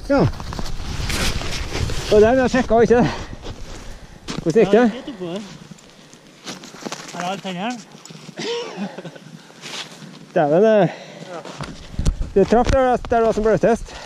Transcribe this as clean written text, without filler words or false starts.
Ja. Og det har vi sjekket, ikke det? Hvordan gikk det? Her er alle tennene. Dæven, det traff der det var som bløtest.